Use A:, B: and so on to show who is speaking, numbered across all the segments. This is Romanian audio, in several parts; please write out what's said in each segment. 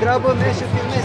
A: degrabă mergi și filmezi.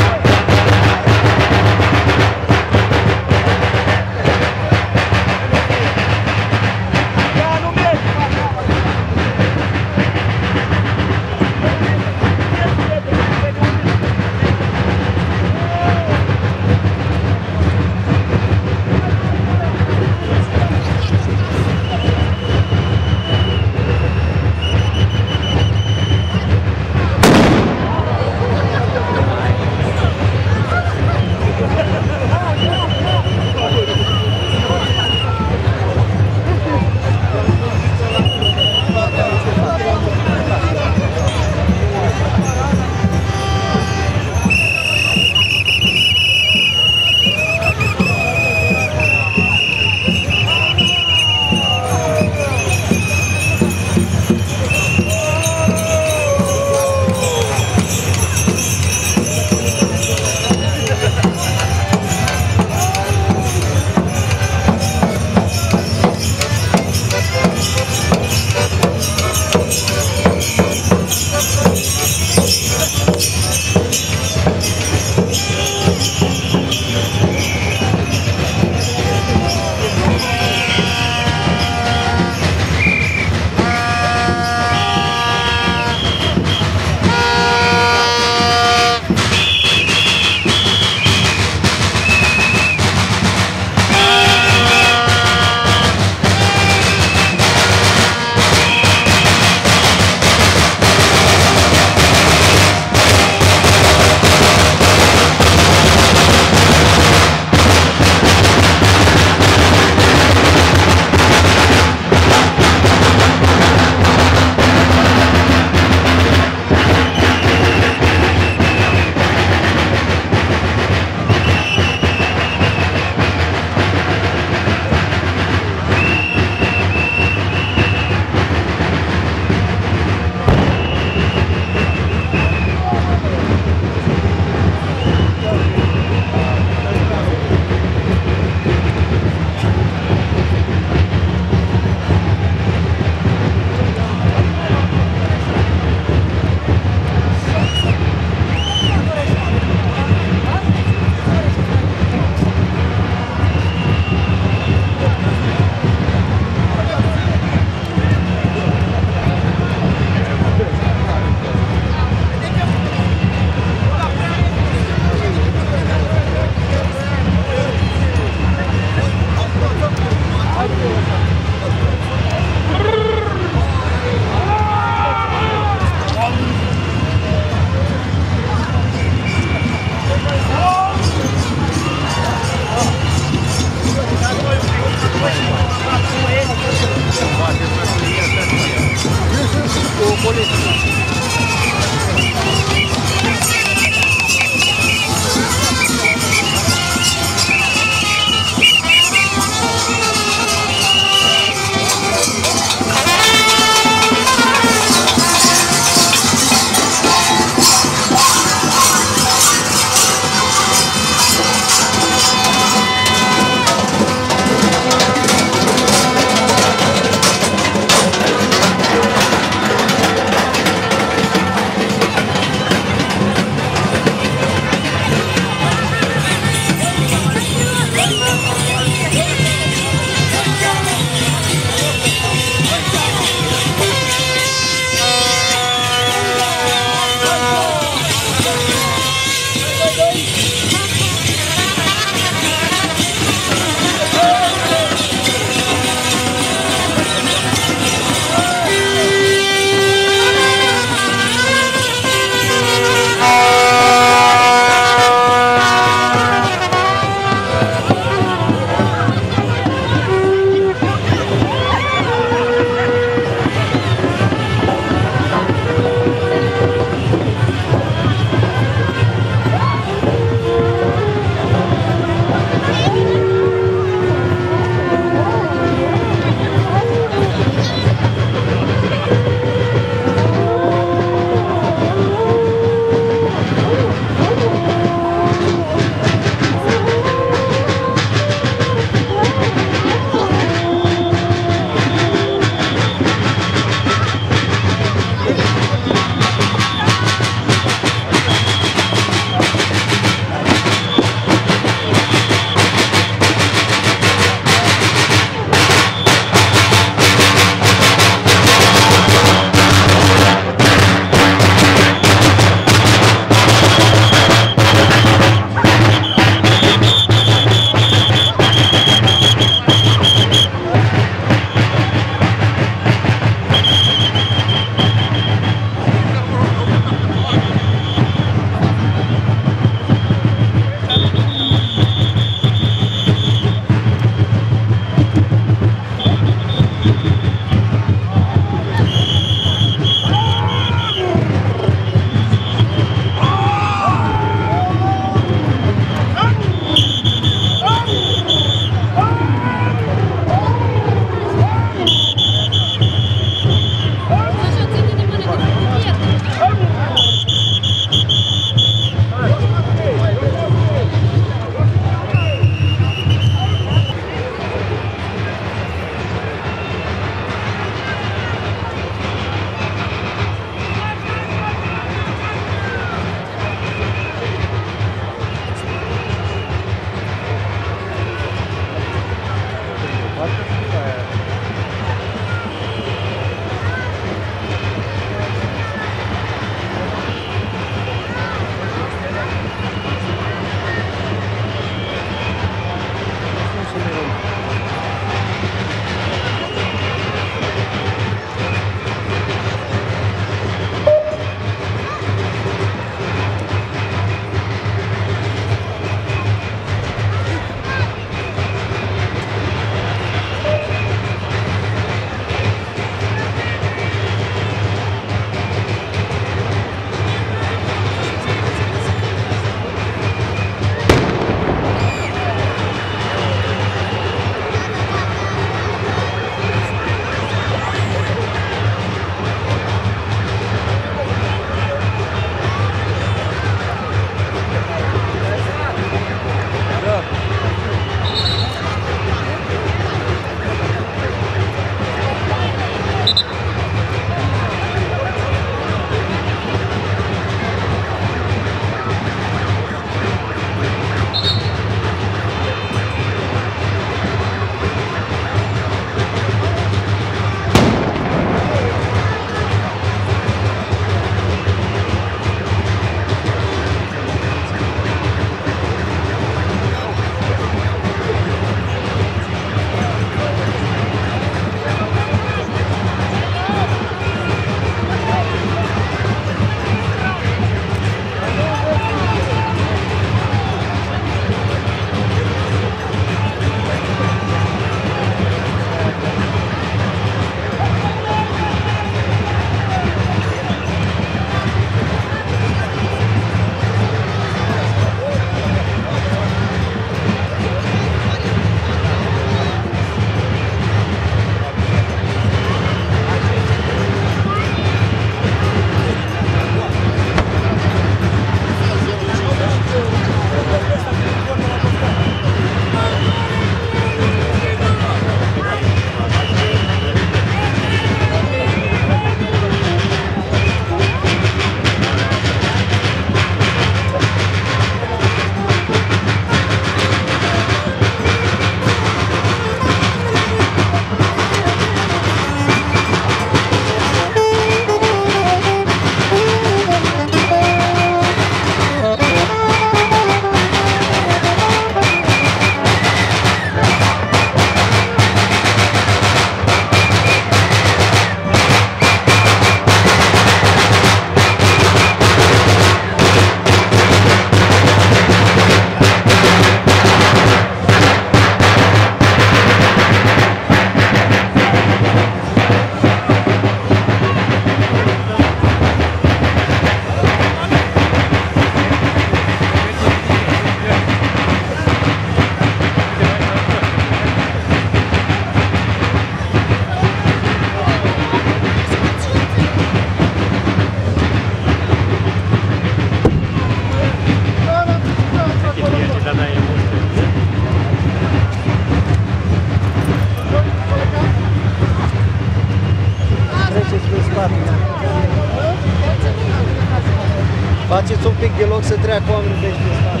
A: Faceți un pic de loc să treacă oamenii de aici pe stradă.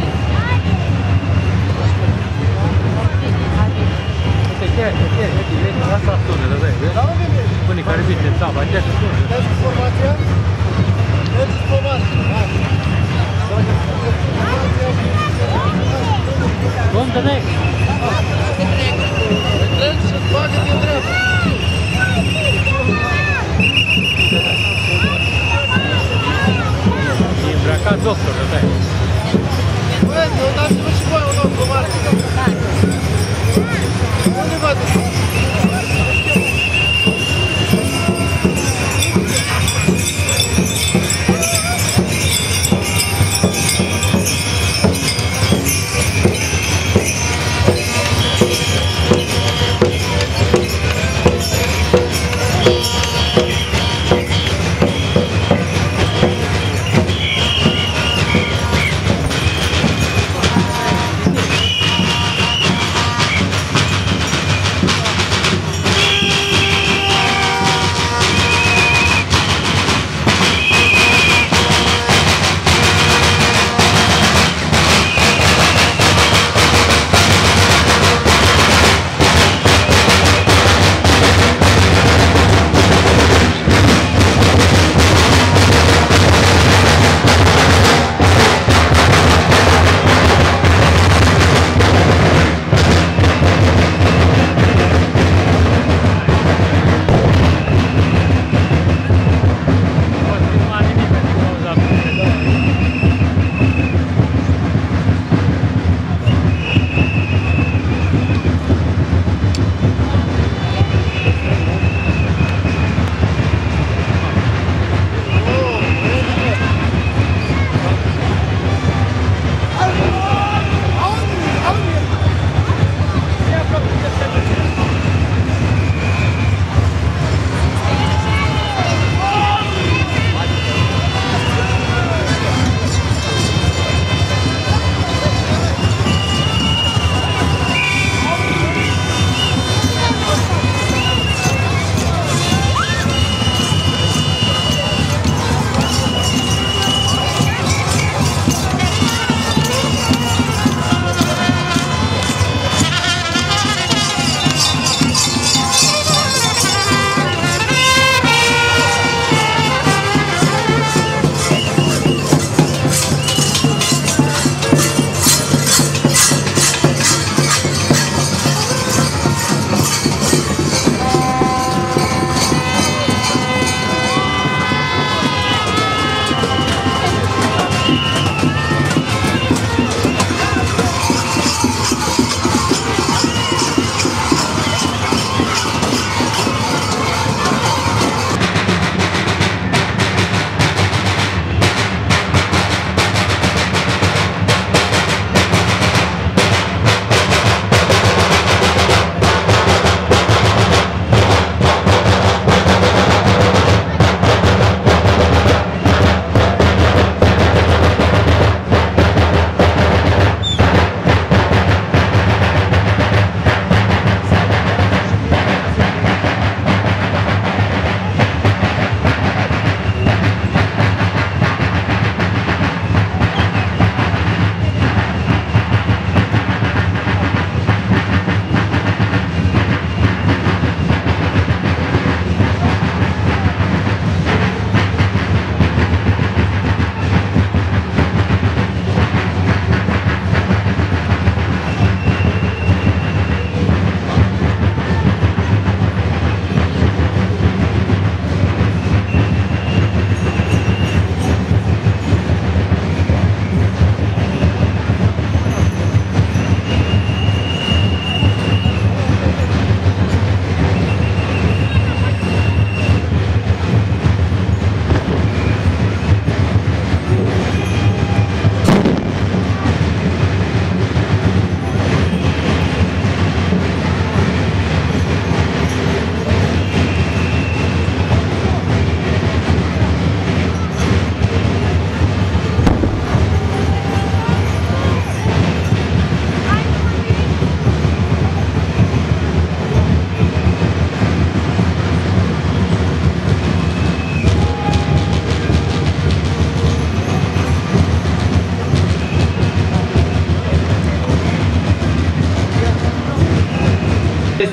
B: Asta sună, da, vezi? Până care vine în țapă, aceea se sună.
A: Dați informația? Dați informația.
B: Cum de nec?
A: Trebuie să-ți bagă din dreapta.
B: E îmbrăcat doctor, da.
A: Băi, eu dați-vă și voi un loc cu mare. Unde vă duc?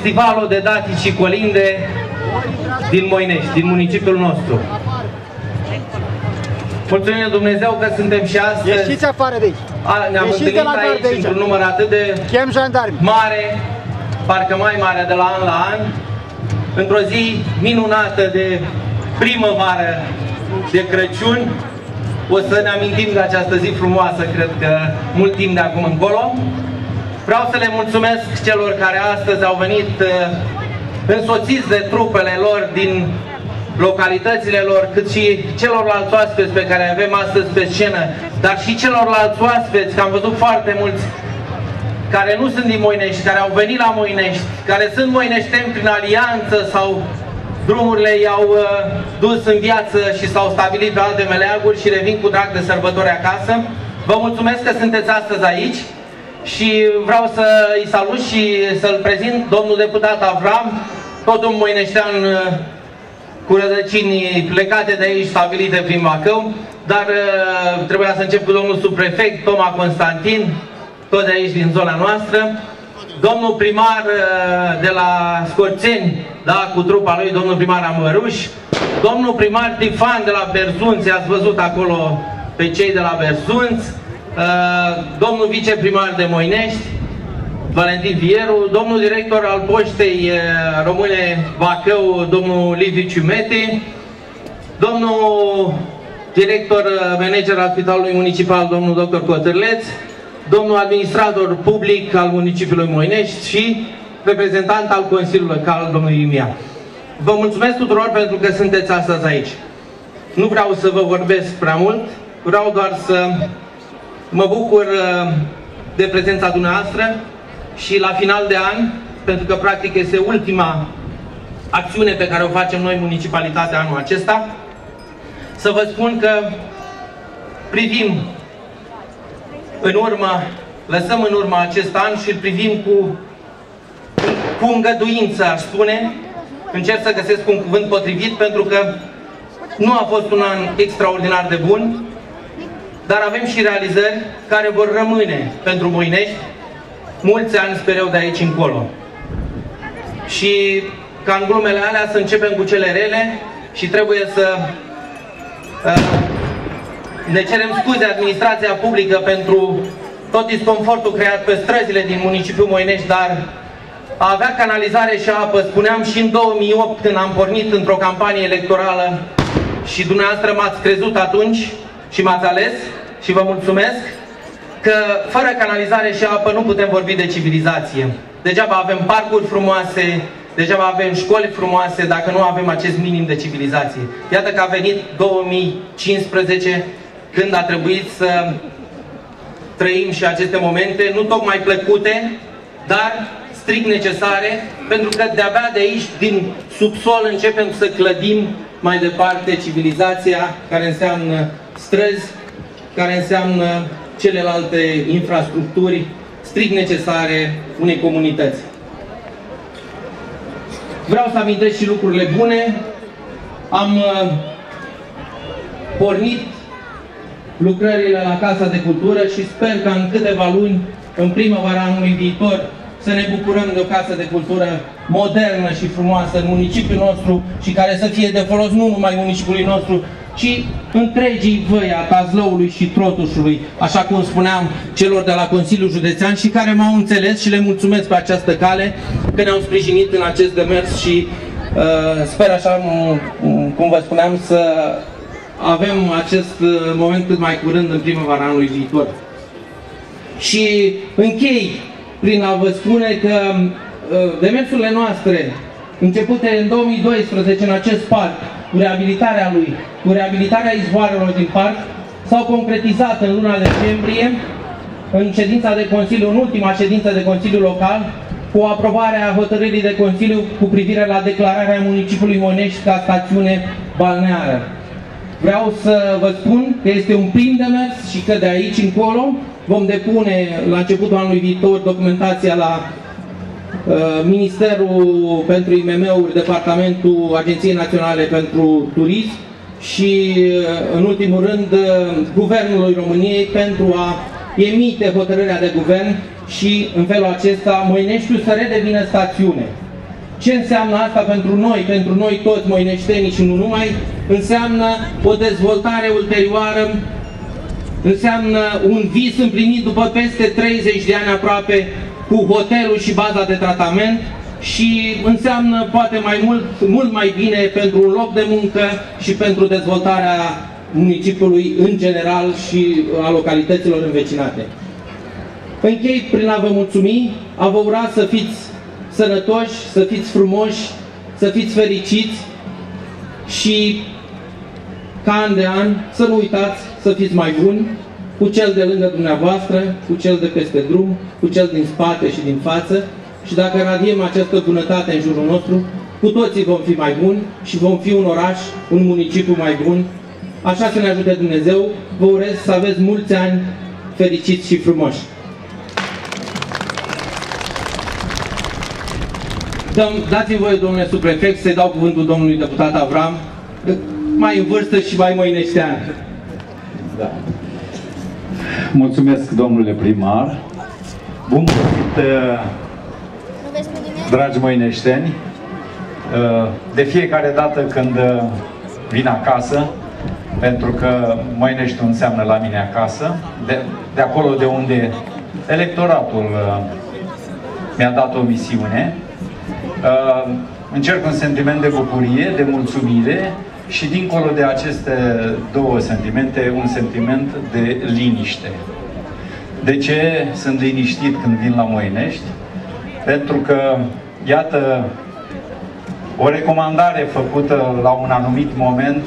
C: Festivalul de Datici și Colinde din Moinești, din municipiul nostru. Mulțumim lui Dumnezeu că suntem și astăzi.
A: Ieșiți afară de aici.
C: Ne-am întâlnit aici într-un număr atât de mare, parcă mai mare de la an la an, într-o zi minunată de primăvară, de Crăciun. O să ne amintim de această zi frumoasă, cred că mult timp de acum încolo. Vreau să le mulțumesc celor care astăzi au venit însoțiți de trupele lor din localitățile lor, cât și celorlalți oaspeți pe care avem astăzi pe scenă, dar și celorlalți oaspeți, că am văzut foarte mulți care nu sunt din Moinești, care au venit la Moinești, care sunt moineșteni prin alianță sau drumurile i-au dus în viață și s-au stabilit pe alte meleaguri și revin cu drag de sărbători acasă. Vă mulțumesc că sunteți astăzi aici și vreau să îi salut și să-l prezint domnul deputat Avram, tot un moineștean cu rădăcini plecate de aici, stabilite prin Bacău, dar trebuia să încep cu domnul subprefect Toma Constantin, tot de aici din zona noastră, domnul primar de la Scorțeni, da, cu trupa lui, domnul primar Amăruș, domnul primar Tifan de la Berzunți, ați văzut acolo pe cei de la Berzunți, domnul viceprimar de Moinești, Valentin Vieru, domnul director al Poștei Române Bacău, domnul Liviu Ciumete, domnul director manager al Spitalului Municipal, domnul dr. Cotârleț, domnul administrator public al municipiului Moinești și reprezentant al Consiliului Local, domnul Imia. Vă mulțumesc tuturor pentru că sunteți astăzi aici. Nu vreau să vă vorbesc prea mult, vreau doar să mă bucur de prezența dumneavoastră și la final de an, pentru că practic este ultima acțiune pe care o facem noi, municipalitatea, anul acesta, să vă spun că privim în urmă, lăsăm în urmă acest an și îl privim cu îngăduință, aș spune. Încerc să găsesc un cuvânt potrivit, pentru că nu a fost un an extraordinar de bun, dar avem și realizări care vor rămâne pentru Moinești mulți ani, sper eu, de aici încolo. Și ca în glumele alea să începem cu cele rele și trebuie să ne cerem scuze administrația publică pentru tot disconfortul creat pe străzile din municipiul Moinești, dar a avea canalizare și apă, spuneam și în 2008 când am pornit într-o campanie electorală și dumneavoastră m-ați crezut atunci și m-ați ales și vă mulțumesc, că fără canalizare și apă nu putem vorbi de civilizație. Degeaba avem parcuri frumoase, degeaba avem școli frumoase dacă nu avem acest minim de civilizație. Iată că a venit 2015, când a trebuit să trăim și aceste momente, nu tocmai plăcute, dar strict necesare, pentru că de-abia de aici, din subsol, începem să clădim mai departe civilizația, care înseamnă străzi, care înseamnă celelalte infrastructuri strict necesare unei comunități. Vreau să amintesc și lucrurile bune. Am pornit lucrările la Casa de Cultură și sper că în câteva luni, în primăvara anului viitor, să ne bucurăm de o casă de cultură modernă și frumoasă în municipiul nostru și care să fie de folos nu numai municipiului nostru, ci întregii văi a Tazlăului și Trotușului, așa cum spuneam celor de la Consiliul Județean și care m-au înțeles și le mulțumesc pe această cale că ne-au sprijinit în acest demers și sper, așa cum vă spuneam, să avem acest moment cât mai curând în primăvara anului viitor. Și închei prin a vă spune că demersurile noastre, începute în 2012 în acest parc, cu reabilitarea lui, cu reabilitarea izvoarelor din parc, s-au concretizat în luna decembrie, în ședința de Consiliu, în ultima ședință de Consiliu Local, cu aprobarea hotărârii de Consiliu cu privire la declararea municipiului Moinești ca stațiune balneară. Vreau să vă spun că este un prim demers și că de aici încolo vom depune la începutul anului viitor documentația la Ministerul pentru IMM-uri, Departamentul Agenției Naționale pentru Turism și, în ultimul rând, Guvernului României pentru a emite hotărârea de guvern și, în felul acesta, Moineștiul să redevină stațiune. Ce înseamnă asta pentru noi toți moineștenii și nu numai? Înseamnă o dezvoltare ulterioară, înseamnă un vis împlinit după peste 30 de ani aproape cu hotelul și baza de tratament și înseamnă poate mult mai bine pentru un loc de muncă și pentru dezvoltarea municipiului în general și a localităților învecinate. Închei prin a vă mulțumi, a vă ura să fiți sănătoși, să fiți frumoși, să fiți fericiți și ca an de an să nu uitați să fiți mai buni cu cel de lângă dumneavoastră, cu cel de peste drum, cu cel din spate și din față și dacă radiem această bunătate în jurul nostru, cu toții vom fi mai buni și vom fi un oraș, un municipiu mai bun. Așa să ne ajute Dumnezeu, vă urez să aveți mulți ani fericiți și frumoși. Dați-mi voie, domnule subprefect, să-i dau cuvântul domnului deputat Avram, mai în vârstă și mai moineștean.
D: Da. Mulțumesc, domnule primar. Bun venit, dragi moineșteni. De fiecare dată când vin acasă, pentru că Moineștiul înseamnă la mine acasă, de acolo de unde electoratul mi-a dat o misiune, încerc un sentiment de bucurie, de mulțumire și dincolo de aceste două sentimente, un sentiment de liniște. De ce sunt liniștit când vin la Moinești? Pentru că, iată, o recomandare făcută la un anumit moment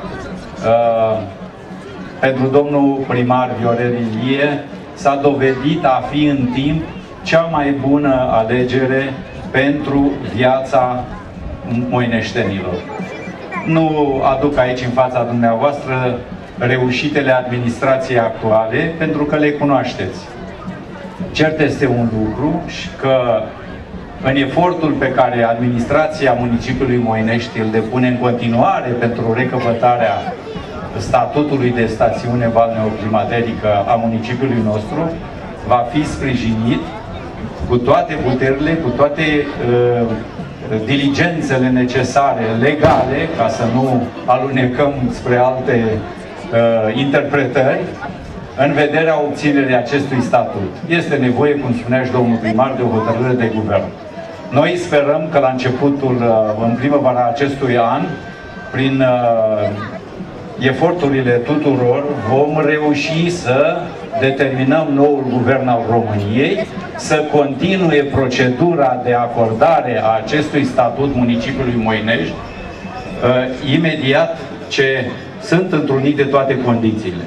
D: pentru domnul primar Viorel Ilie s-a dovedit a fi în timp cea mai bună alegere pentru viața moineștenilor. Nu aduc aici în fața dumneavoastră reușitele administrației actuale, pentru că le cunoașteți. Cert este un lucru și că în efortul pe care administrația municipiului Moinești îl depune în continuare pentru recăpătarea statutului de stațiune balneoclimaterică a municipiului nostru, va fi sprijinit cu toate puterile, cu toate diligențele necesare, legale, ca să nu alunecăm spre alte interpretări, în vederea obținerii acestui statut. Este nevoie, cum spunea și domnul primar, de o hotărâre de guvern. Noi sperăm că la începutul, în primăvara acestui an, prin eforturile tuturor, vom reuși să determinăm noul guvern al României să continue procedura de acordare a acestui statut municipiului Moinești imediat ce sunt întrunite toate condițiile.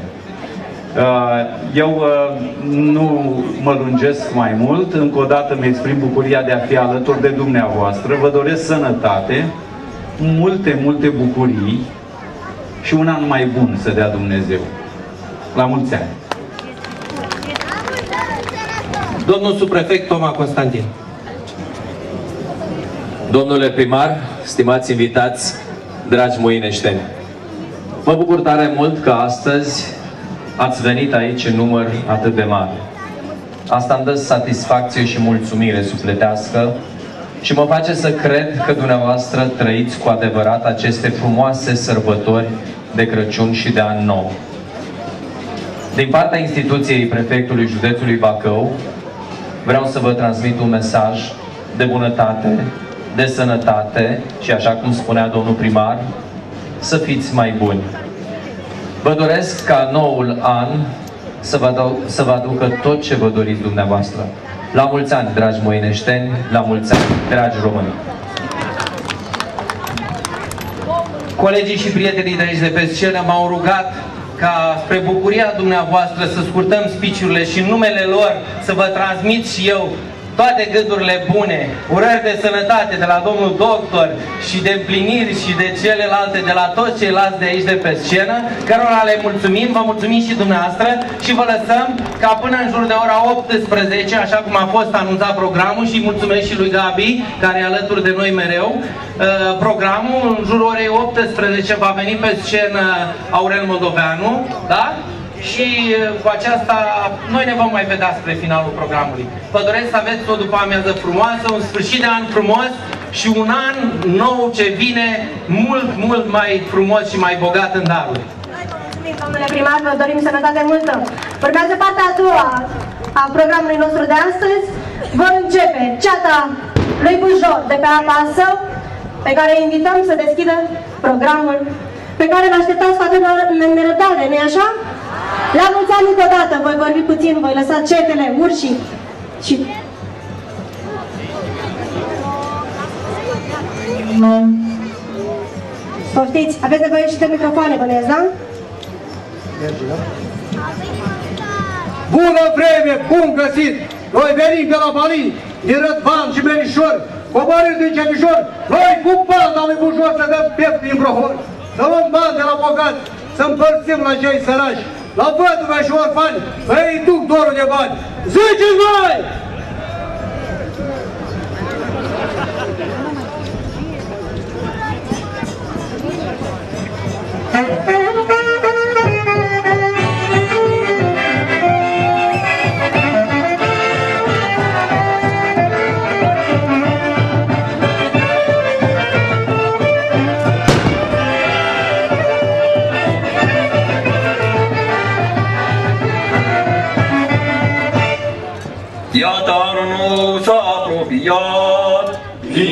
D: Eu nu mă lungesc mai mult, încă o dată îmi exprim bucuria de a fi alături de dumneavoastră, vă doresc sănătate, multe bucurii și un an mai bun să dea Dumnezeu. La mulți ani!
C: Domnul subprefect Toma Constantin.
E: Domnule primar, stimați invitați, dragi moineșteni, mă bucur tare mult că astăzi ați venit aici în număr atât de mare. Asta îmi dă satisfacție și mulțumire sufletească și mă face să cred că dumneavoastră trăiți cu adevărat aceste frumoase sărbători de Crăciun și de An Nou. Din partea instituției prefectului județului Bacău, vreau să vă transmit un mesaj de bunătate, de sănătate și, așa cum spunea domnul primar, să fiți mai buni. Vă doresc ca noul an să vă aducă tot ce vă doriți dumneavoastră. La mulți ani, dragi moineșteni, la mulți ani, dragi români!
C: Colegii și prietenii de aici de pe scenă m-au rugat ca spre bucuria dumneavoastră să scurtăm speech-urile și în numele lor să vă transmit și eu toate gândurile bune, urări de sănătate de la domnul doctor și de împliniri și de celelalte, de la toți ceilalți de aici de pe scenă, cărora le mulțumim, vă mulțumim și dumneavoastră și vă lăsăm ca până în jur de ora 18, așa cum a fost anunțat programul, și mulțumesc și lui Gabi, care e alături de noi mereu, programul, în jurul orei 18 va veni pe scenă Aurel Moldoveanu, da? și cu aceasta noi ne vom mai vedea spre finalul programului. Vă doresc să aveți o după amiază frumoasă, un sfârșit de an frumos și un an nou ce vine mult, mult mai frumos și mai bogat în daruri.
F: Domnule primar, vă dorim sănătate multă. Urmează partea a doua a programului nostru de astăzi. Vor începe ceata lui Bujor de pe Apasă, pe care îi invităm să deschidă programul pe care îl așteptați cu atâta nerăbdare, nu-i așa? La mulți ani încă o dată, voi vorbi puțin, voi lăsa cetele, urșii și... Poftiți, aveți nevoie și de microfoane, bănuiesc, da?
A: Bună vreme, bun găsit! Noi venim de la Balin, din Rădvan și Merișor, coborând din Cemișor, noi cu palda lui Bujor să dăm piept din Brohor, să luăm bani de la bogați, să împărțim la cei sărași, la văduve și orfani, îi duc dorul de bani. Ziceți voi!
G: Iată anul nou s-a apropiat, din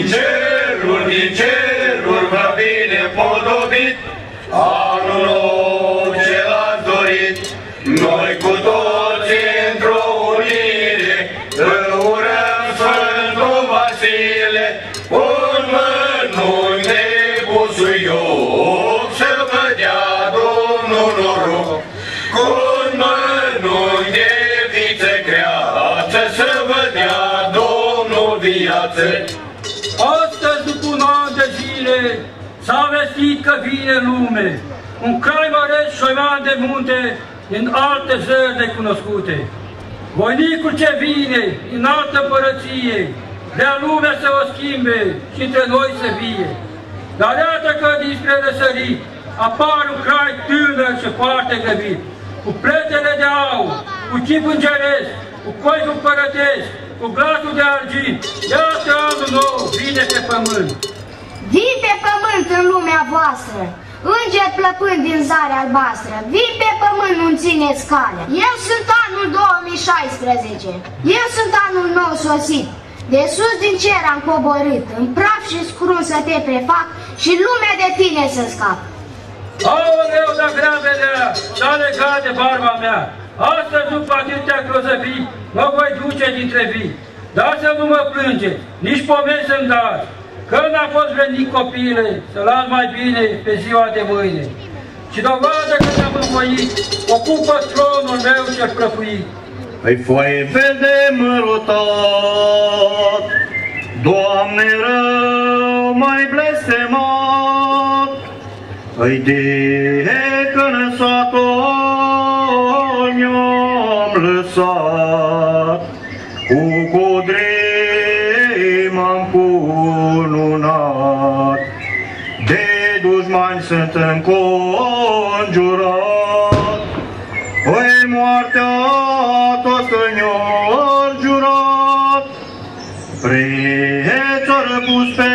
G: ceruri va vine podobit, anul nou ce l-ați dorit, noi cu toții într-o unire, îl urăm Sfântul Vasile, un mănunchi de busuioc, să vă dea Domnul noroc, cu un mănunchi de viță creață, să vă dea Domnul viață.
H: Astăzi, după un an de zile, s-a vestit că vine lume, un crai măreț șoiman de munte, din alte zări necunoscute. Voinicul ce vine, din altă împărăție, vrea lumea să o schimbe și între noi să vie. Dar iată că dinspre răsărit apare un crai tânăr și foarte grăbit, cu pletele de aur, cu chip îngeresc, cu coiful împărătesc, cu glasul de argint. Iată anul nou vine pe pământ.
I: Vii pe pământ în lumea voastră, înger plăpând din zare albastră, vii pe pământ, nu-mi țineți calea. Eu sunt anul 2016, eu sunt anul nou sosit, de sus din cer am coborât, în praf și scrum să te prefac și lumea de tine să scap.
H: Aoleu, da grea vedea, s-a legat de barba mea, astăzi după atâtea grozăvii, mă voi duce dintre vii. Dar să nu mă plângeți, nici pomeni să-mi dați, că n-a fost vrednic copile, să las mai bine pe ziua de mâine. Și dovadă că ne-am învoit, ocupă tronul meu cel prăfuit.
G: Îi foaie verde mărutat, Doamne rău mai blestemat, îi de cănăsator mi-am lăsat, cu codrii m-am cununat, de dușmani sunt înconjurat, păi moartea toți că ne-or jurat, preț-o răpus pe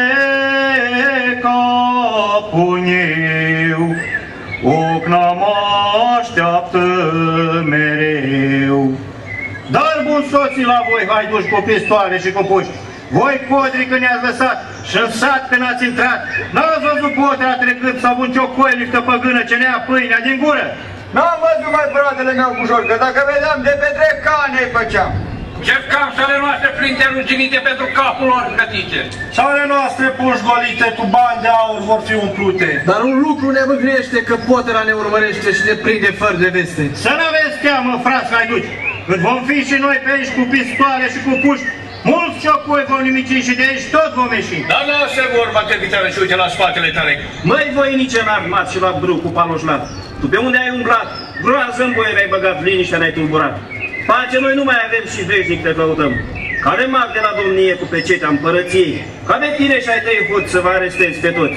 G: capul meu, ocna mă așteaptă mereu. Dar bun soții la voi, haiduși cu pistoale și cu puști, voi codri când ne-ați lăsat și în sat când ați intrat, n-ați văzut potrea trecând sau un ciocoilică păgână ce ne-a pâinea din gură?
A: N-am văzut, mai fratele meu Bujor, că dacă vedeam de petrec, cane-i făceam.
H: Ce camșale noastre plinte ruginite pentru capul lor gătice.
A: Și ale noastre puși golite cu bani de aur vor fi umplute. Dar un lucru ne mângâiește, că potera ne urmărește și ne prinde fără de veste.
G: Să n-aveți teamă, frați haiduci, când vom fi și noi pe aici cu pistoale și cu puști, mulți ciocoi vom nimici și de aici tot vom ieși.
H: Dar lasă vorba, capitane, și uite la spatele tale.
G: Măi, voinice înarmat și la brâu cu paloșlat, tu pe unde ai umblat, groază în boie mi-ai băgat, liniștea ne-ai tulburat. Pace noi nu mai avem și veșnic te căutăm. Ca de mag de la domnie cu pecetea împărăției, ca de tine și ai tăi hoți să vă arestezi pe toți.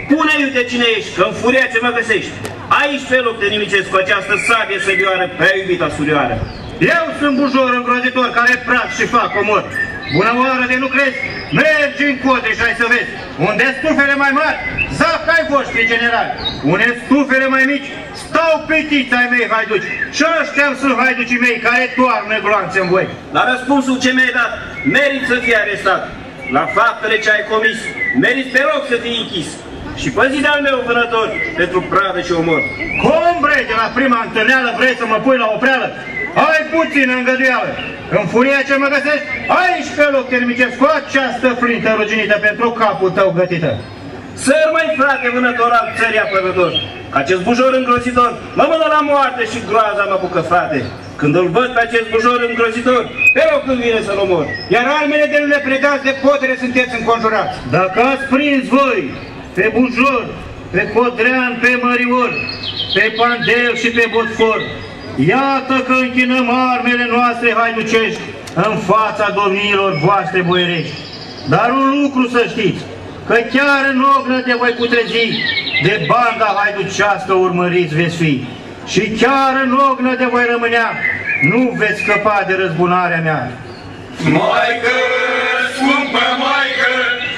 G: Pune iute cine ești, că în furia ce mă găsești. Aici pe loc te nimicesc cu această sabie săbioară, prea iubita surioară. Eu sunt bujor îngrozitor care praf și fac omor. Bună oară de nu crezi? Mergi în cote și ai să vezi. Unde stufele mai mari, zac ai voștri generali. Unde stufele mai mici, stau plitiți ai mei haiduci. Și ăștia sunt haiducii mei care toarnă gloanțe în voi. La răspunsul ce mi-ai dat, meriți să fii arestat. La faptele ce ai comis, meriți pe loc să fii închis. Și pe zi de-al meu vânător, pentru pradă și omor. Cum vrei, de la prima întâlneală vrei să mă pui la o preală? Ai puțină îngăduială. În furia ce mă găsești, aici pe loc te nimicesc cu această flintă ruginită pentru capul tău gătită. Săr, mai frate, vânător al țării apărător, acest bujor îngrozitor mă mână la moarte și groaza mă apucă, frate. Când îl văd pe acest bujor îngrozitor, pe loc îmi vine să-l omor. Iar armele de le pregați de potere sunteți înconjurați. Dacă ați prins voi pe bujor, pe Codrean, pe Mărior, pe Pandel și pe Botfor, iată că închinăm armele noastre haiducești în fața domniilor voastre boierești. Dar un lucru să știți, că chiar în ognă de voi putrezi, de banda haiducească urmăriți veți fi. Și chiar în ognă de voi rămânea, nu veți scăpa de răzbunarea mea.
J: Maică, scumpă Maică,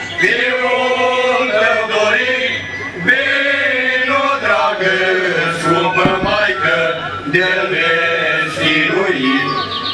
J: fiul tău dorit, vino, dragă, scumpă Maică, de-l vezi chinuit.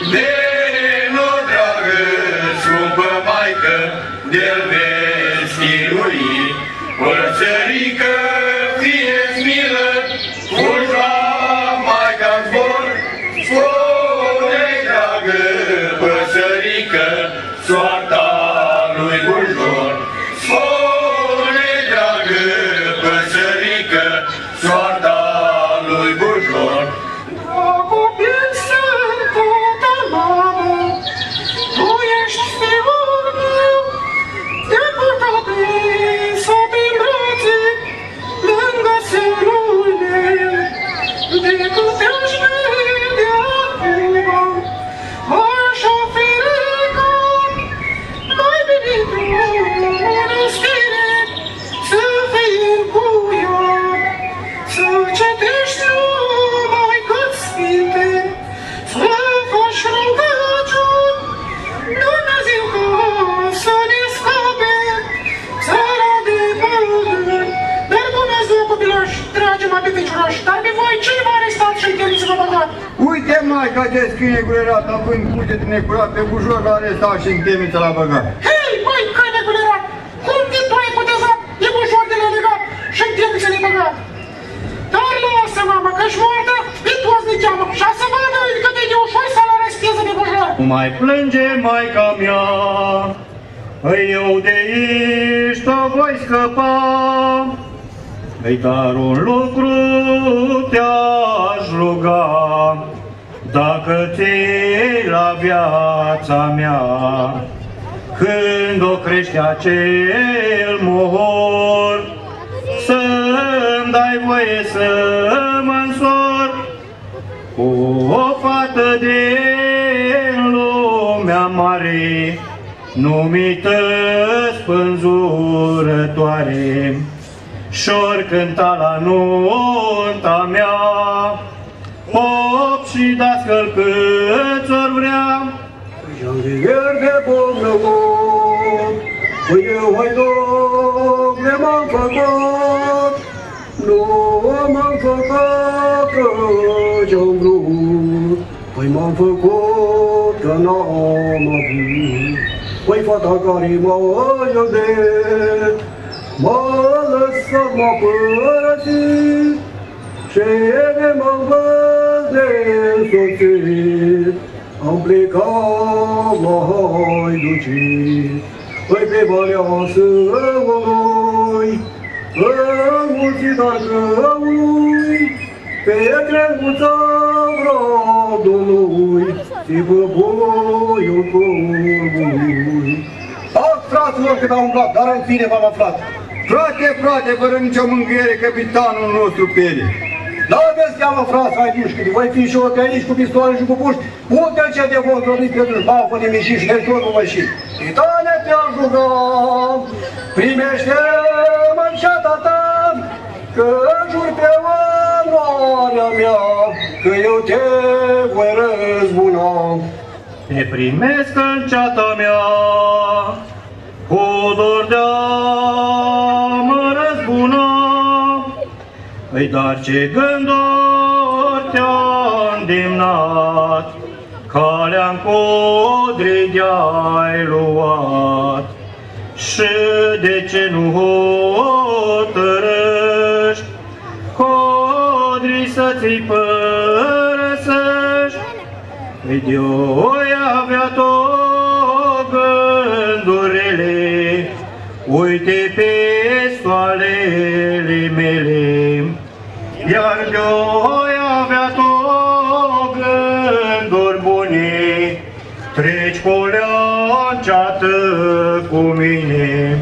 J: Vino, dragă, scumpă Maică, de-l vezi chinuit. Păsărică, fie-ți milă, fugi-o, Maica-n zbor, spune-i, dragă, păsărică, soarta lui bujor. Spune-i, dragă, păsărică, soarta lui bujor.
K: Copil sunt tot al mamă, tu ești fiul meu, te-am purtat sobii în brațe, lângă sânul meu. De câte aș vedea acum, așa ferică, mai bine tu, mănăstire, să fii cu ea, să citești numai cât sfinte, să faci rugăciuni, Dumnezeu ca să ne scape țara de păduri. Dar Dumnezeu, copilași, dragi mă piciciorași, dar pe voi cine v-a arestat și întâlniți să vă băgat?
A: Uite, Maica, de scrie gulerat, având cugete necurat, pe bujor l-a arestat și în chemiță l-a băgat.
K: Hei, măi, că negulerat! Cum de tu ai putezat? E bujor de nelegat și în chemiță le băgat. Dar lasă, mamă, că-și moartă, pe toți ne cheamă și să vadă cât e de ușor să-l aresteze pe bujor.
G: Nu mai plânge, Maica mea, eu de aici o voi scăpa. Ei, dar un lucru te-aș ruga, dacă ți-ai la viața mea, când o crește acel mohor, să-mi dai voie să mă însor cu o fată din lumea mare, numită spânzurătoare. Și-or cânta la nunta mea, pop și dascăl câți-or vrea.
A: Janghier de pomnăvot, cu eu, hai, Doamne, m-am făcut, nu m-am făcut că ce-am vrut, păi m-am făcut că n-am avut. Păi fata care m-a iubit, m-a lăsat, m-a părăsit, și m-am văzut am plecat la haiducii. Păi pe Valea Sămului, înmulțit al căui, pe crenguța Bradului, și băboiul corbului. Ah, fraților, cât am umblat, dar în fine v-am aflat. Frate, frate, fără nicio mângâiere, capitanul nostru Pere. Dacă îți cheamă frați haidușchi, voi fi și ocănici cu pistoale și cu puști, pute-l ce de vor dormi pentru bafă nimișit și de-și nu mă și. Titane te-al rugăm, primește-mă în ceata ta, că jur pe onoarea mea, că eu te voi răzbuna.
G: Te primesc în ceata mea, cu dor de-a mă răzbuna. Păi dar ce gânduri te-a îndemnat, calea-n codrii de-ai luat, și de ce nu hotărăști codrii să-ți-i părăsești? Păi de-oi avea tot gândurile, uite pe stoalele mele, iar de-oi avea tot gânduri bune, treci coleanceată cu mine.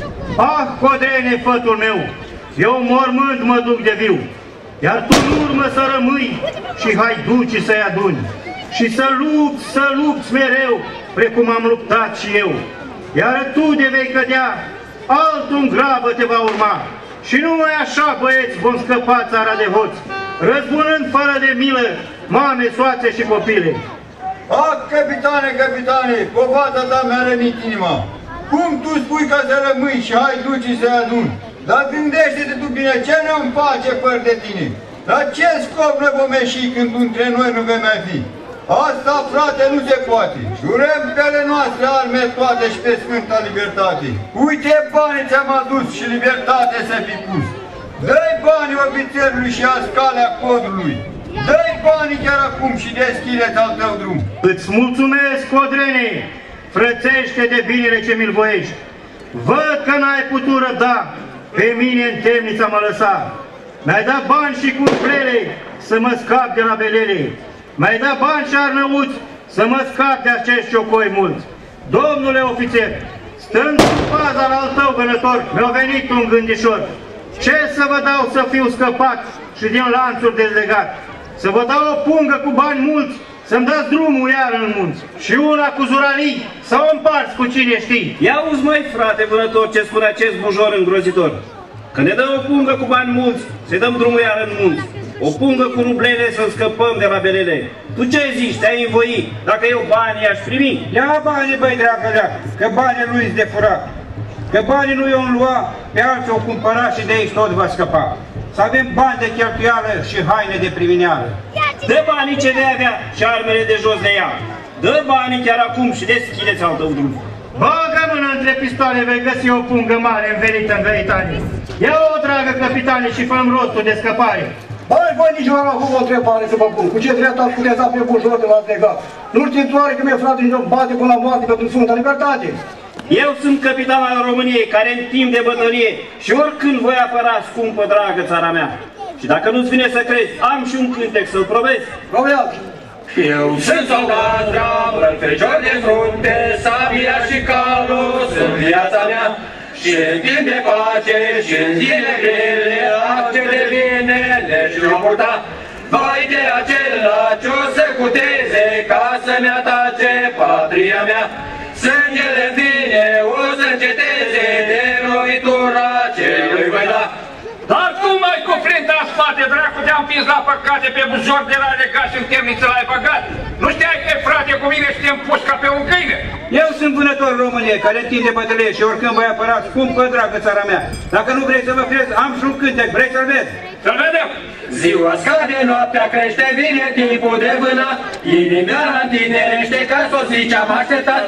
G: Ah, Codrene, fătul meu, eu mormânt mă duc de viu, iar tu în urmă să rămâi și haiducii să-i aduni, și să lupți mereu, precum am luptat și eu. Iar tu de vei cădea, altul în grabă te va urma. Și numai așa, băieți, vom scăpa țara de hoți, răzbunând fără de milă mame, soațe și copile.
L: Ah, capitane, povada ta mi-a rănit inima. Cum tu spui că să rămâi și haiducii să-i aduni? Dar gândește-te tu bine, ce ne-mi face fără de tine? La ce scop ne vom ieși când între noi nu vei mai fi? Asta, frate, nu se poate. Jurăm pe ale noastre arme toate și pe Sfânta Libertate. Uite banii ți-am adus și libertate să fi pus. Dă-i banii ofițerului și azi calea codului. Dă-i banii chiar acum și deschide-ți al tău drum.
G: Îți mulțumesc, Codrene, frățește de binele ce mi-l voiești. Văd că n-ai putut răbda, pe mine în temnița mă lăsa. Mi-ai dat bani și cumplele să mă scap de la belele. Mi-ai dat bani și arnăuți să mă scap de acești ciocoi mulți. Domnule ofițer, stând cu faza la al tău vânător, mi-a venit un gândișor. Ce să vă dau să fiu scăpat și din lanțuri dezlegat? Să vă dau o pungă cu bani mulți, să-mi dați drumul iar în munți. Și una cu zuralii, să o împarți cu cine știi.
M: Ia uzi, măi, frate vânător, ce spune acest bujor îngrozitor. Că ne dă o pungă cu bani mulți, să-i dăm drumul iar în munți. O pungă cu rublele să scăpăm de la belele. Tu ce zici? Te-ai învoi? Dacă eu banii aș primi?
H: Ia banii, băi, dragă, că banii lui-s de furat. Că banii nu i-o lua, pe alții o cumpăra și de aici tot va scăpa. Să avem bani de cheltuială și haine de primineală.
M: Dă banii ce vei avea și armele de jos de ea. Dă banii chiar acum și deschideți al tău drum.
G: Bagă mână între pistoale, vei găsi o pungă mare învelită în veritate. Ia-o, dragă capitane, și fă-mi rostul de scăpare.
A: Băi, voi nici nu am avut o întrebare să vă pun. Cu ce drept ați putea pe bujor de l-ați legat? Nu știți oare că mi-e frate și bate până la moarte pentru Sfânta Libertate?
M: Eu sunt capitan al României, care în timp de bătălie și oricând voi apăra scumpă, dragă țara mea. Și dacă nu-ți vine să crezi, am și un cântec să-l probezi.
A: Probează!
J: Eu sunt soldat bravo, fecior de frunte, sabia și calul sunt viața mea. Și în timp de pace și în zile grele, acte de bine le-și vom purta. Vai de acela ce o să cuteze ca să-mi atace patria mea. Sângele vine, o să înceteze de lovitura ce lui voi da.
H: Dar tu mai cufrinta spate, dracu, te-am împins la păcate pe bujor de la legat și în temniță l-ai băgat. Nu știai că frate cu mine și te-am pus ca pe o găină? Eu sunt vânător României, care întinde bătălie și oricând voi apăra scumpă, dragă țara mea. Dacă nu vrei să mă crezi, am și un cântec, vrei să-l vezi? Să-l vedem!
J: Ziua scade, noaptea crește, vine timpul de vânat, inimea întinerește ca soții ce-am așteptat.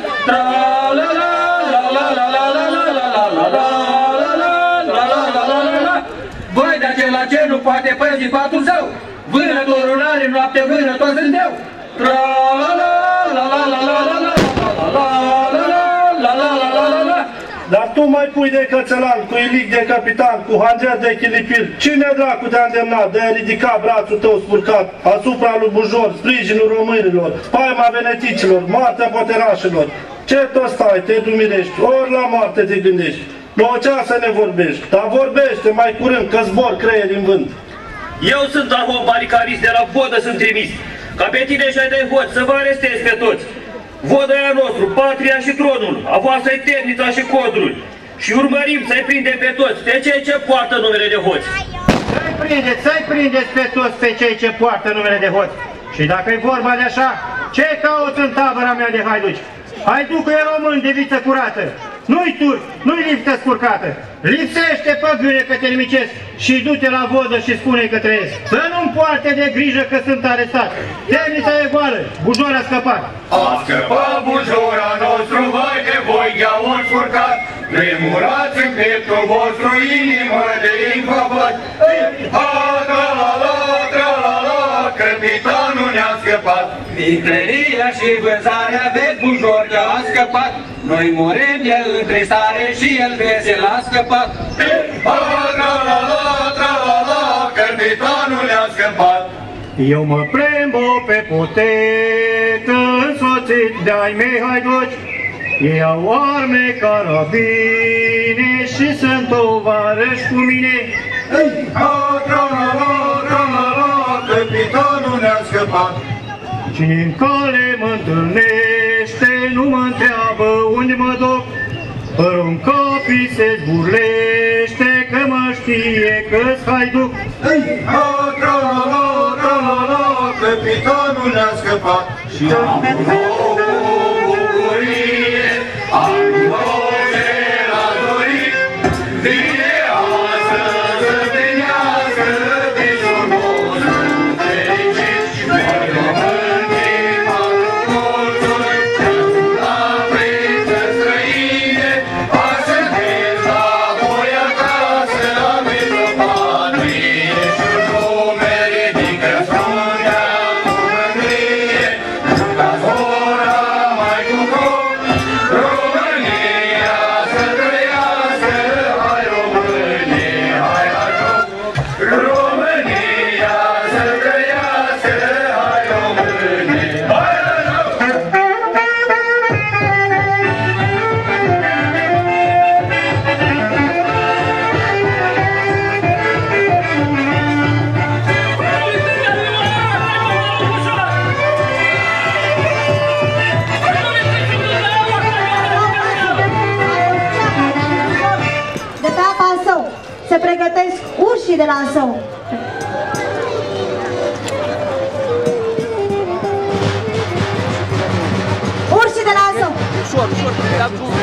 J: Voi de acela ce nu poate păzi patul său, vânătorul are noapte, vânător sunt eu.
N: Dar tu mai pui de cățelan, cu ilic de capitan, cu hanger de chilipir. Cine dracu te-a îndemnat de a ridica brațul tău spurcat asupra lui Bujor, sprijinul românilor, spaima veneticilor, moartea poterașilor? Ce tot stai, te dumirești, ori la moarte te gândești? Plăcea să ne vorbești, dar vorbește mai curând, că zbor creieri în vânt.
M: Eu sunt Ahom Baricarist, de la Vodă sunt trimis. Ca pe tine și ai de hot să vă arestez pe toți. Vodă e a nostru, patria și tronul, a voastră-i temnița și codrul. Și urmărim să-i prindem pe toți, pe cei ce poartă numele de hoți.
G: Să-i prindeți pe toți pe cei ce poartă numele de hoți. Și dacă-i vorba de așa, ce cauți în tabăra mea de haiduci? Haiducul e român de viță curată. Nu-i turc, nu-i liftă scurcată. Lipsește păgâne că te nimicesc și du-te la Vodă și spune-i că trăiesc. Să nu-mi poarte de grijă că sunt arestat. Temnița e goală, Bujor a scăpat.
J: A scăpat Bujora nostru, vai de voi gheaul scurcat. Tremurați în pieptul vostru, inimă de infavat. Ha-tra-la-la, tra-la-la, capitanul ne-a scăpat.
C: Vicleria și vânzarea, vezi Bujor că a scăpat. Noi murim de întristare și el vesel a scăpat.
J: Ha-tra-la-la, tra-la-la, capitanul ne-a scăpat.
G: Eu mă plembo pe potet, însoțit de-ai mei haiduci. Ei au arme, carabine și sunt tovarăși cu mine.
J: Ha-tra-la-la, tra-la-la, capitanul ne-a scăpat.
G: Cine-n cale mă întâlnește, nu mă întreabă unde mă duc. Părul în capii se zburlește, că mă știe că-s haiduc.
J: Ha-tra-la-la, tra-la-la, capitanul ne-a scăpat. Și am o bucurie, am voce la dorit. Vine astăzi să venească visul nostru fericit. Și noi românii patru colțuri, la prință străine, ascundem la voi acasă, la miezul patrie. Și lume ridică fruntea cu mândrie, ca zora mai cu foc. România să trăiască, hai Românie, hai la joc. România să trăiască, hai Românie, hai la joc.
F: De pe apa Asău se pregătesc urșii de la Asău. Urșii de la Asău.
B: Ușor, ușor, la drumul.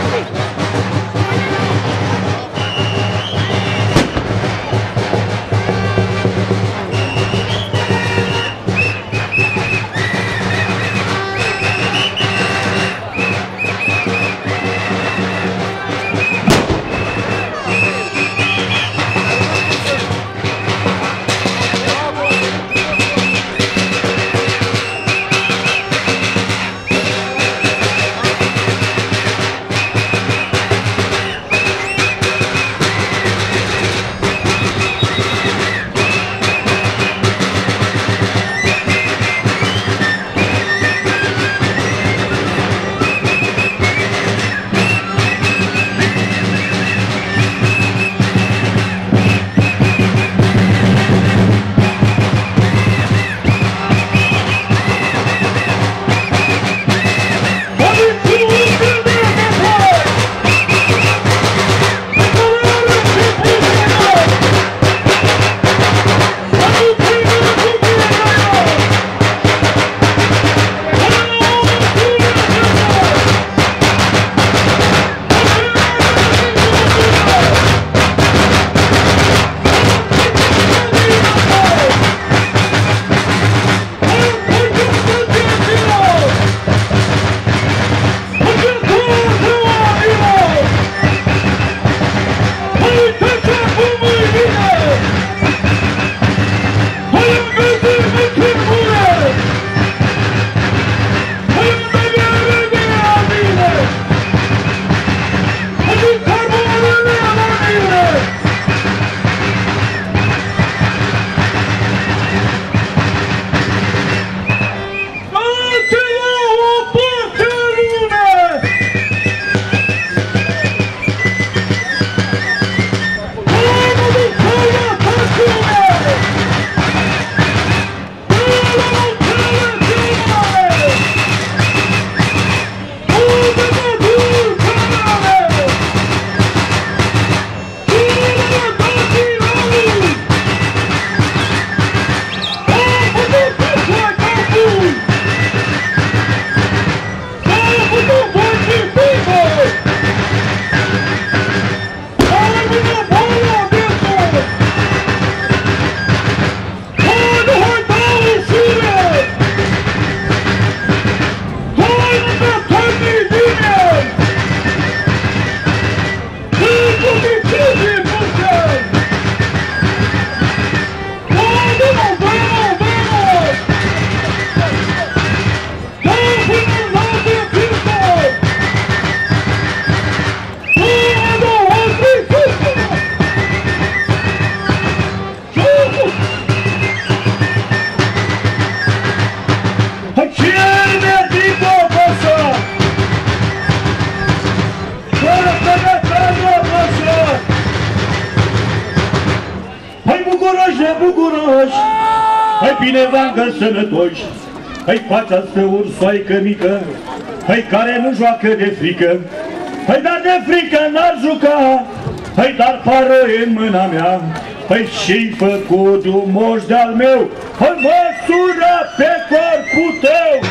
N: bine vangă sănătoși. Hai fața spre ursoaică mică, hai care nu joacă de frică. Hai dar de frică n-ar juca, hai dar pară în mâna mea. Hai și-i făcut un moș de-al meu, hai măsură pe corpul tău.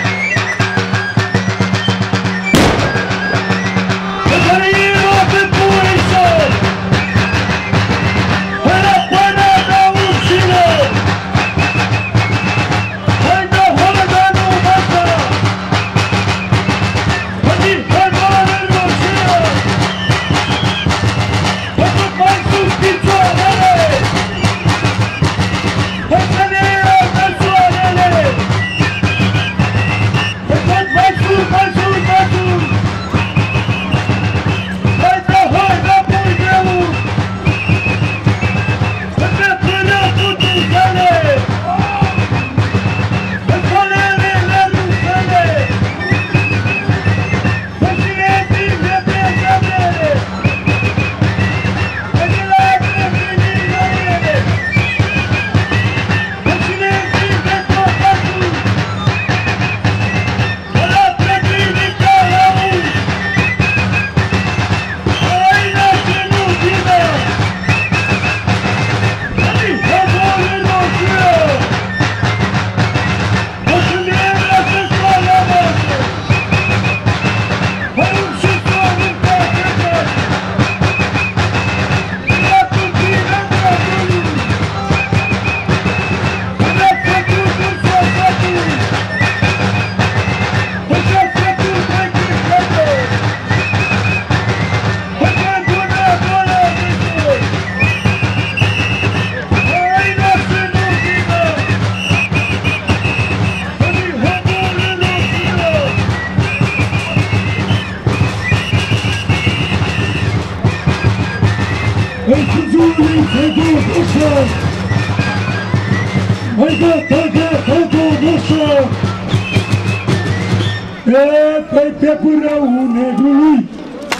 N: Pe pârăul negrului,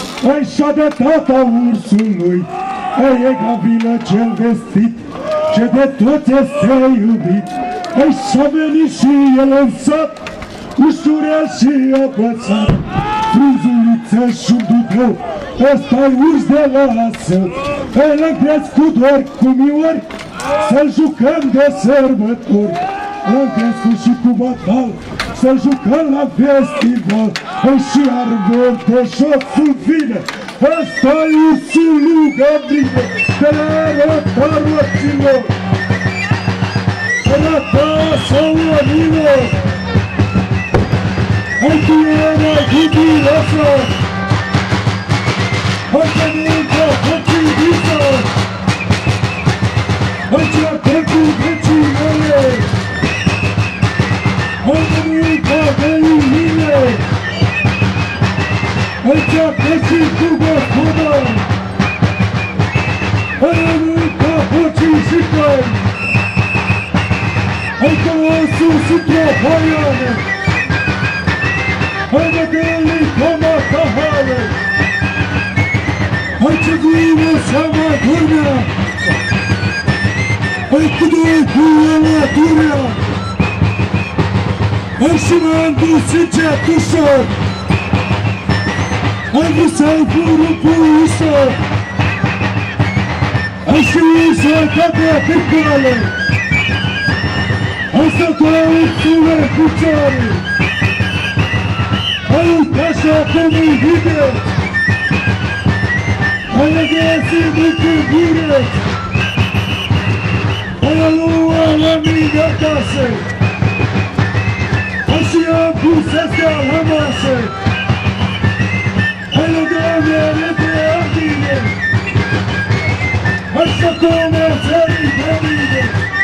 N: așa de tata ursului, e gavilă cel vestit, ce de toți este iubit. Așa veni și el în sat, ușurel și apățat, frunzuliță și-un dudeu, ăsta-i urs de lasă. El-am crescut ori cu miori, să-l jucăm de sărbători. L-am crescut și cu batal, să-l jucăm la festival. Și arbor de jos în fine, ăsta-i ursul lui Gabriel, de la rotaroților, de la tasăuărilor. Hai tu era iubiroasă, hai că nu-ncă hăcidiță, hai ce-a cu vecinele, hai că nu-ncă vecinele. Aici pleci cu gospoda, hai nu-i ca hocii și cări, hai că osul și tropoiane, hai de găli coma tahale, hai ce guine seama durnea, hai cu doi cu ele durea, hai și m-am dus încet ușor. Hai vrut să-i furu puișă, hai și ușă ca de picale, hai să căuțule picioare, hai uite așa cum-i vide, hai le găsi mică gure, hai lua la mine acasă, hai și am pus astea la masă. Hai la doamne de ordine, hai să comerțării pe mine,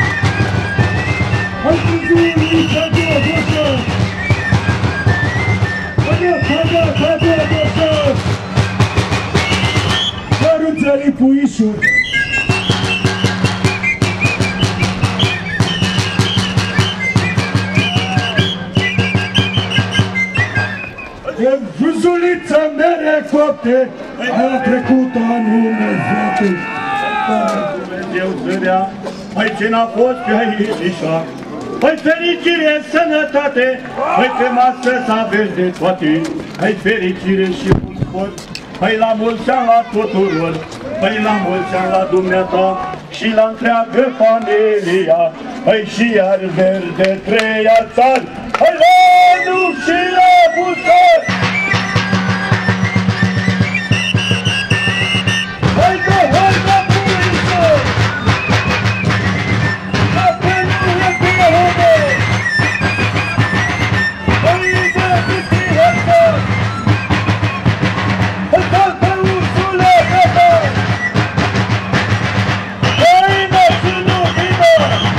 N: hai să zuri ca de așa, ca de așa, dar înțeleg puișul. Vânzulița mere copte, a trecut anul nevate. Dumnezeu zărea, hai ce n-a fost pe aici, Hai fericire, sănătate, hai pe masă să aveți de toate. Hai fericire și mult spor, hai la mulți ani la tuturor, hai la mulți ani la dumneata și la întreagă familia. Hai și iar verde treia țară, hai la nu și la Buzău! Hai că hai la Buzău! Dacă nu e bine hume! Hai de bicicletă! Hai că ursule gata! Hai mă și nu vină!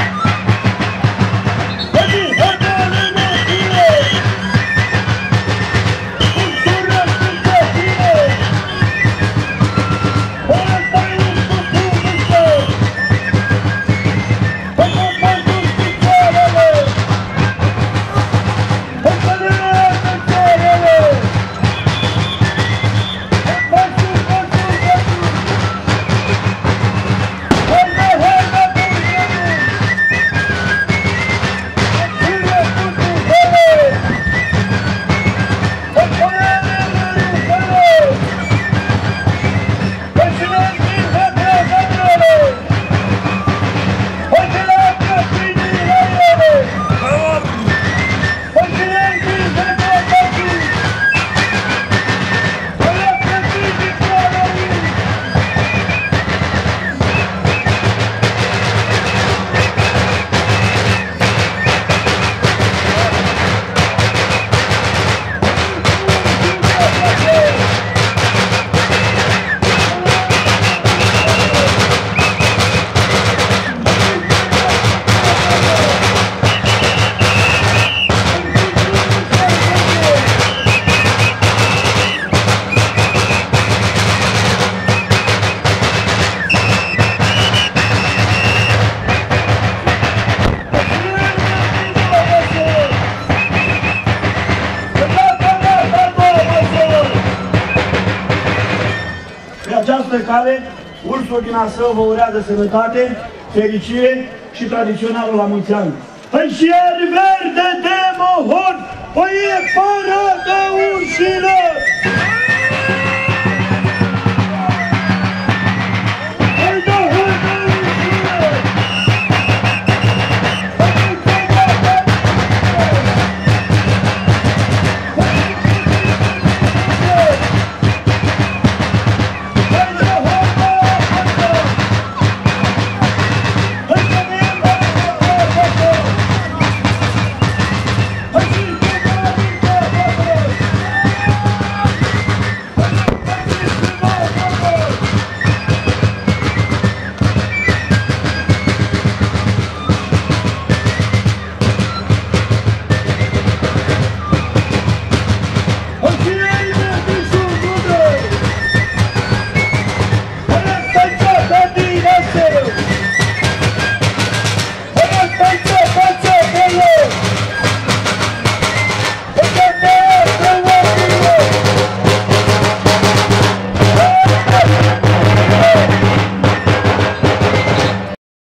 N: Care ursul din Asău vă urează sănătate, fericire și tradiționalul la mulți ani. Hai și iar verde de mohor, o e fără de urșilor!